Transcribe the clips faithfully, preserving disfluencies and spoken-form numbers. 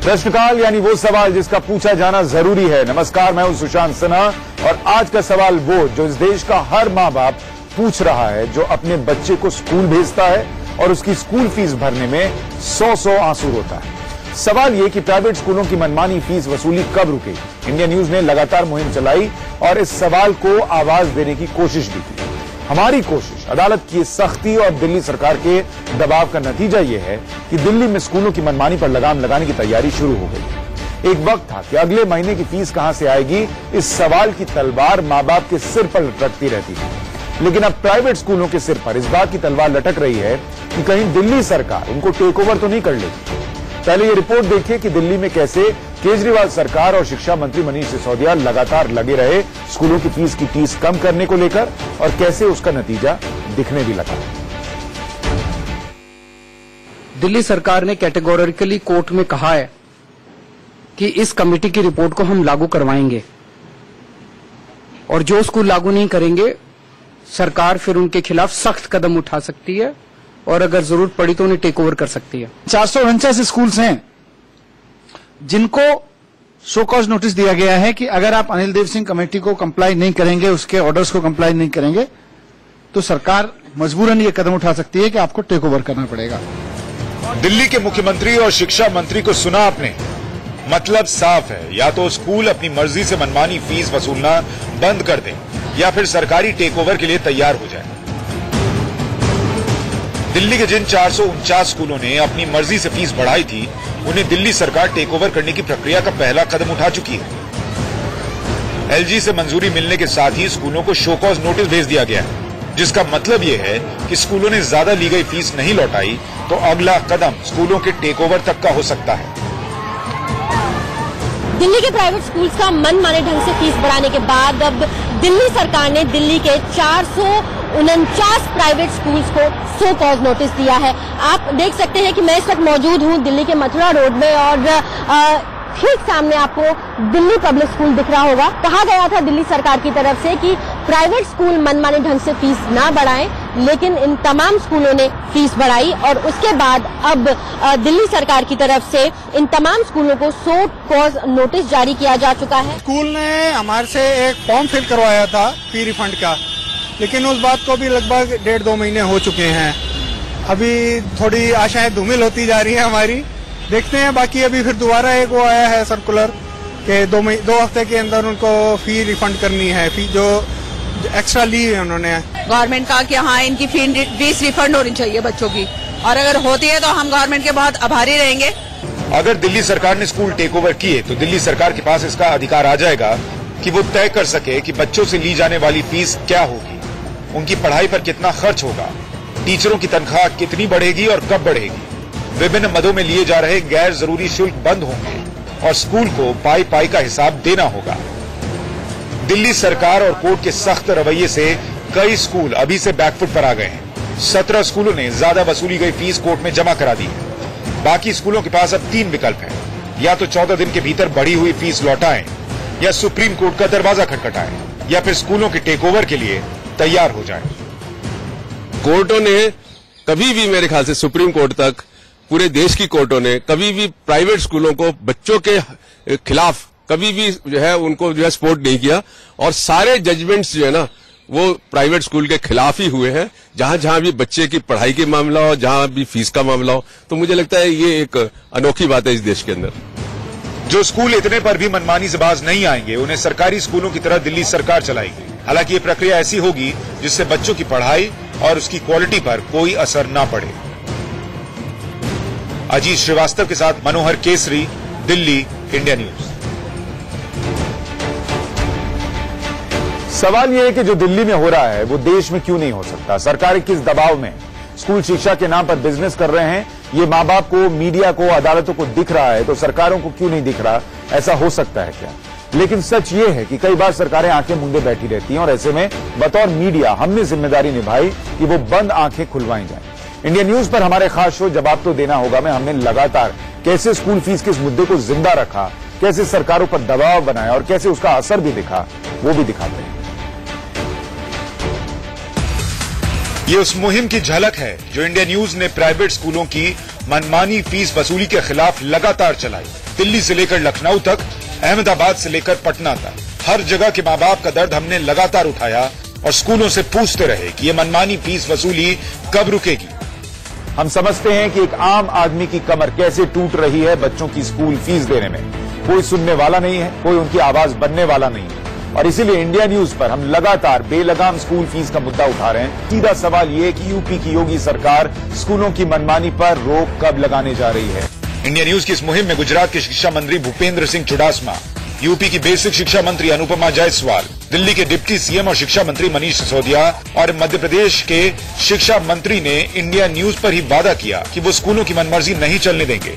प्रश्नकाल यानी वो सवाल जिसका पूछा जाना जरूरी है। नमस्कार, मैं हूं सुशांत सिन्हा और आज का सवाल वो जो इस देश का हर मां बाप पूछ रहा है, जो अपने बच्चे को स्कूल भेजता है और उसकी स्कूल फीस भरने में सौ सौ आंसू रोता है। सवाल ये कि प्राइवेट स्कूलों की मनमानी फीस वसूली कब रुकेगी। इंडिया न्यूज ने लगातार मुहिम चलाई और इस सवाल को आवाज देने की कोशिश भी की। हमारी कोशिश अदालत की सख्ती और दिल्ली सरकार के दबाव का नतीजा यह है कि दिल्ली में स्कूलों की मनमानी पर लगाम लगाने की तैयारी शुरू हो गई। एक वक्त था कि अगले महीने की फीस कहां से आएगी, इस सवाल की तलवार मां बाप के सिर पर लटकती रहती है। लेकिन अब प्राइवेट स्कूलों के सिर पर इस बात की तलवार लटक रही है कि कहीं दिल्ली सरकार उनको टेक ओवर तो नहीं कर लेगी। पहले ये रिपोर्ट देखिए कि दिल्ली में कैसे केजरीवाल सरकार और शिक्षा मंत्री मनीष सिसोदिया लगातार लगे रहे स्कूलों की फीस की टीस कम करने को लेकर और कैसे उसका नतीजा दिखने भी लगा। दिल्ली सरकार ने कैटेगोरिकली कोर्ट में कहा है कि इस कमेटी की रिपोर्ट को हम लागू करवाएंगे और जो स्कूल लागू नहीं करेंगे सरकार फिर उनके खिलाफ सख्त कदम उठा सकती है और अगर जरूरत पड़ी तो उन्हें टेक ओवर कर सकती है। चार सौ उनचास स्कूल्स हैं जिनको शो कॉज नोटिस दिया गया है कि अगर आप अनिल देव सिंह कमेटी को कंप्लाई नहीं करेंगे, उसके ऑर्डर्स को कंप्लाई नहीं करेंगे, तो सरकार मजबूरन ये कदम उठा सकती है कि आपको टेक ओवर करना पड़ेगा। दिल्ली के मुख्यमंत्री और शिक्षा मंत्री को सुना आपने। मतलब साफ है, या तो स्कूल अपनी मर्जी से मनमानी फीस वसूलना बंद कर दें या फिर सरकारी टेक ओवर के लिए तैयार हो जाए। दिल्ली के जिन चार सौ उनचास स्कूलों ने अपनी मर्जी से फीस बढ़ाई थी, उन्हें दिल्ली सरकार टेक ओवर करने की प्रक्रिया का पहला कदम उठा चुकी है। एलजी से मंजूरी मिलने के साथ ही स्कूलों को शो कॉज नोटिस भेज दिया गया है, जिसका मतलब यह है कि स्कूलों ने ज्यादा ली गई फीस नहीं लौटाई तो अगला कदम स्कूलों के टेक ओवर तक का हो सकता है। दिल्ली के प्राइवेट स्कूल्स का मनमाने ढंग से फीस बढ़ाने के बाद अब दिल्ली सरकार ने दिल्ली के चार सौ उनचास प्राइवेट स्कूल्स को सो कॉज नोटिस दिया है। आप देख सकते हैं कि मैं इस वक्त मौजूद हूं दिल्ली के मथुरा रोड में और आ, ठीक सामने आपको दिल्ली पब्लिक स्कूल दिख रहा होगा। कहा गया था दिल्ली सरकार की तरफ से कि प्राइवेट स्कूल मनमाने ढंग से फीस ना बढ़ाएं, लेकिन इन तमाम स्कूलों ने फीस बढ़ाई और उसके बाद अब दिल्ली सरकार की तरफ से इन तमाम स्कूलों को सो कॉज नोटिस जारी किया जा चुका है। स्कूल ने हमारे से एक फॉर्म फिल करवाया था फी रिफंड का, लेकिन उस बात को भी लगभग डेढ़ दो महीने हो चुके हैं। अभी थोड़ी आशाएं धूमिल होती जा रही है हमारी, देखते हैं। बाकी अभी फिर दोबारा एक वो आया है सर्कुलर कि दो दो हफ्ते के अंदर उनको फी रिफंड करनी है, फी जो एक्स्ट्रा ली है उन्होंने। गवर्नमेंट का कि हाँ इनकी फीस रिफंड होनी चाहिए बच्चों की, और अगर होती है तो हम गवर्नमेंट के बहुत आभारी रहेंगे। अगर दिल्ली सरकार ने स्कूल टेक ओवर किए तो दिल्ली सरकार के पास इसका अधिकार आ जाएगा कि वो तय कर सके कि बच्चों से ली जाने वाली फीस क्या होगी, उनकी पढ़ाई पर कितना खर्च होगा, टीचरों की तनख्वाह कितनी बढ़ेगी और कब बढ़ेगी, विभिन्न मदों में लिए जा रहे गैर जरूरी शुल्क बंद होंगे और स्कूल को पाई पाई का हिसाब देना होगा। दिल्ली सरकार और कोर्ट के सख्त रवैये से कई स्कूल अभी से बैकफुट पर आ गए हैं। सत्रह स्कूलों ने ज्यादा वसूली गई फीस कोर्ट में जमा करा दी है। बाकी स्कूलों के पास अब तीन विकल्प हैं, या तो चौदह दिन के भीतर बढ़ी हुई फीस लौटाएं, या सुप्रीम कोर्ट का दरवाजा खटखटाएं, या फिर स्कूलों के टेक ओवर के लिए तैयार हो जाएं। कोर्टों ने कभी भी, मेरे ख्याल से सुप्रीम कोर्ट तक पूरे देश की कोर्टों ने कभी भी प्राइवेट स्कूलों को बच्चों के खिलाफ कभी भी जो है उनको जो है सपोर्ट नहीं किया, और सारे जजमेंट्स जो है ना वो प्राइवेट स्कूल के खिलाफ ही हुए हैं, जहां जहां भी बच्चे की पढ़ाई के मामला हो, जहां भी फीस का मामला हो। तो मुझे लगता है ये एक अनोखी बात है इस देश के अंदर। जो स्कूल इतने पर भी मनमानी से बाज नहीं आएंगे, उन्हें सरकारी स्कूलों की तरह दिल्ली सरकार चलाएगी। हालांकि ये प्रक्रिया ऐसी होगी जिससे बच्चों की पढ़ाई और उसकी क्वालिटी पर कोई असर न पड़े। अजीत श्रीवास्तव के साथ मनोहर केसरी, दिल्ली, इंडिया न्यूज। सवाल यह है कि जो दिल्ली में हो रहा है वो देश में क्यों नहीं हो सकता। सरकार किस दबाव में स्कूल शिक्षा के नाम पर बिजनेस कर रहे हैं, ये मां बाप को, मीडिया को, अदालतों को दिख रहा है तो सरकारों को क्यों नहीं दिख रहा। ऐसा हो सकता है क्या? लेकिन सच ये है कि कई बार सरकारें आंखें मूंदे बैठी रहती हैं और ऐसे में बतौर मीडिया हमने जिम्मेदारी निभाई कि वो बंद आंखें खुलवाई जाएं। इंडिया न्यूज पर हमारे खास शो जवाब तो देना होगा में हमने लगातार कैसे स्कूल फीस के इस मुद्दे को जिंदा रखा, कैसे सरकारों पर दबाव बनाया और कैसे उसका असर भी दिखा, वो भी दिखाते हैं। ये उस मुहिम की झलक है जो इंडिया न्यूज ने प्राइवेट स्कूलों की मनमानी फीस वसूली के खिलाफ लगातार चलाई। दिल्ली से लेकर लखनऊ तक, अहमदाबाद से लेकर पटना तक, हर जगह के माँ बाप का दर्द हमने लगातार उठाया और स्कूलों से पूछते रहे कि ये मनमानी फीस वसूली कब रुकेगी। हम समझते हैं कि एक आम आदमी की कमर कैसे टूट रही है बच्चों की स्कूल फीस देने में। कोई सुनने वाला नहीं है, कोई उनकी आवाज बनने वाला नहीं है, और इसीलिए इंडिया न्यूज पर हम लगातार बेलगाम स्कूल फीस का मुद्दा उठा रहे हैं। सीधा सवाल ये कि यूपी की योगी सरकार स्कूलों की मनमानी पर रोक कब लगाने जा रही है। इंडिया न्यूज की इस मुहिम में गुजरात के शिक्षा मंत्री भूपेंद्र सिंह चुडासमा, यूपी की बेसिक शिक्षा मंत्री अनुपमा जायसवाल, दिल्ली के डिप्टी सीएम और शिक्षा मंत्री मनीष सिसोदिया और मध्य प्रदेश के शिक्षा मंत्री ने इंडिया न्यूज पर ही वादा किया कि वो स्कूलों की मनमर्जी नहीं चलने देंगे।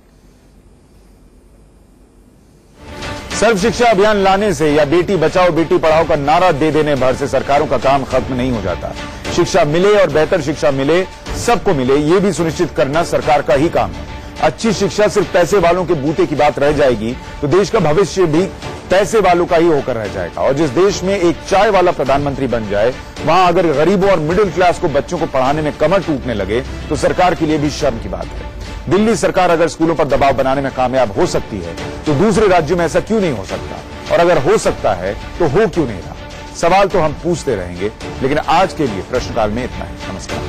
सर्व शिक्षा अभियान लाने से या बेटी बचाओ बेटी पढ़ाओ का नारा दे देने भर से सरकारों का काम खत्म नहीं हो जाता। शिक्षा मिले और बेहतर शिक्षा मिले, सबको मिले, ये भी सुनिश्चित करना सरकार का ही काम है। अच्छी शिक्षा सिर्फ पैसे वालों के बूते की बात रह जाएगी तो देश का भविष्य भी पैसे वालों का ही होकर रह जाएगा। और जिस देश में एक चाय वाला प्रधानमंत्री बन जाए, वहां अगर गरीबों और मिडिल क्लास को बच्चों को पढ़ाने में कमर टूटने लगे तो सरकार के लिए भी शर्म की बात है। दिल्ली सरकार अगर स्कूलों पर दबाव बनाने में कामयाब हो सकती है तो दूसरे राज्यों में ऐसा क्यों नहीं हो सकता, और अगर हो सकता है तो हो क्यों नहीं रहा। सवाल तो हम पूछते रहेंगे, लेकिन आज के लिए प्रश्नकाल में इतना ही। नमस्कार।